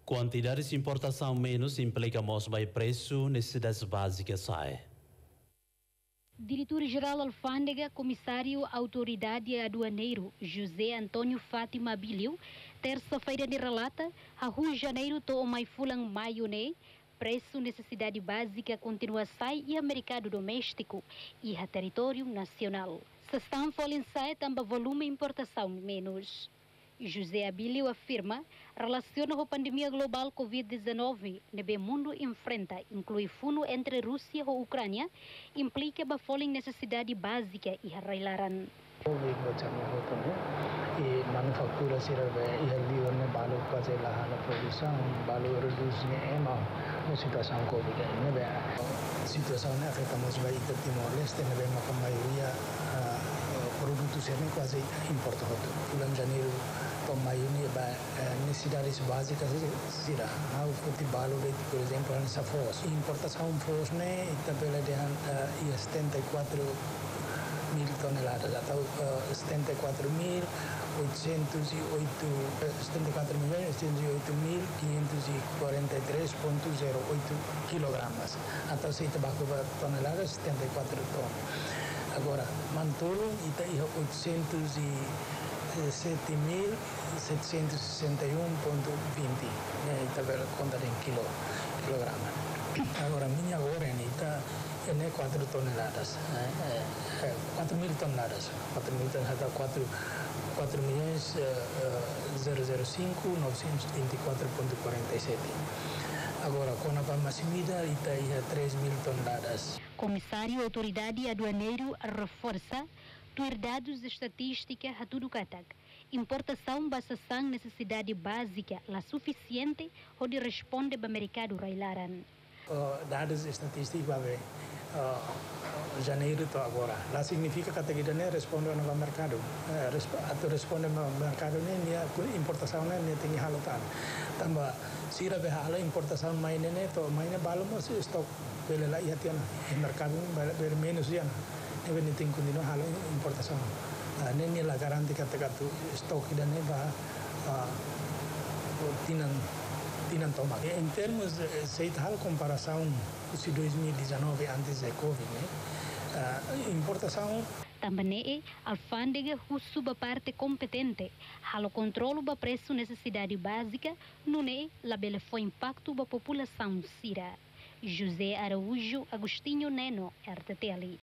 Quantidades de importação menos implica mais preço, necessidades básicas sai. Diretor-Geral Alfândega, Comissário Autoridade Aduaneiro, José Antônio Fátima Abilio, terça-feira de relata, a Rio de Janeiro to mai fulang maio né, preço necessidade básica continua sai e a mercado doméstico e a território nacional. Se estão falando sai também volume importação menos. José Abilio afirma, relaciona a pandemia global Covid-19, nebe mundo enfrenta, inclui fundo entre Rússia e Ucrânia, implica bafoling necessidade básica e arrailaran. E manufatura serve e ali onde balu fazer lá na produção, balu reduz a situação Covid, nebe situação né afeta muito bem o Timor-Leste, nebe a maioria produtos serem quase importados. Bulan Janeiro maio ni necessidades básicas será ao futebol por exemplo nessa força importação força né tabela de 74 mil toneladas atau 74 mil 808.543.08 quilogramas atau se tabaco toneladas 74 ton. Agora mantolo ita 7.761.20 tabela conta em quilograma. Agora minha orena está em 4 toneladas, 4.000 toneladas, 4.005.924.47. Agora, com a Massimida, está aí 3.000 toneladas. Comissário Autoridade Aduaneiro reforça ter dados de estatística a tudo catak. Importação basação necessidade básica la suficiente ou de responde para mercado railaran. Dados estatísticos vai janeiro to agora. Lá significa que a né responde ao mercado. Responde ao mercado né importação né tem halotan. Tambah sira be hala importação mais né to mais né balo mas stok pela lá ia tiana mercado ber menos ya. Even tem continua hala importação. Nem la garanti kata stok dan ne ba tinan tomar. Em termos de tal comparação com 2019 antes da Covid, né? Importação também alfândega suba parte competente, halo controlo ba preço necessidade básica, não é labele foi impacto ba população sira. José Araújo Agostinho Neno, RTTL.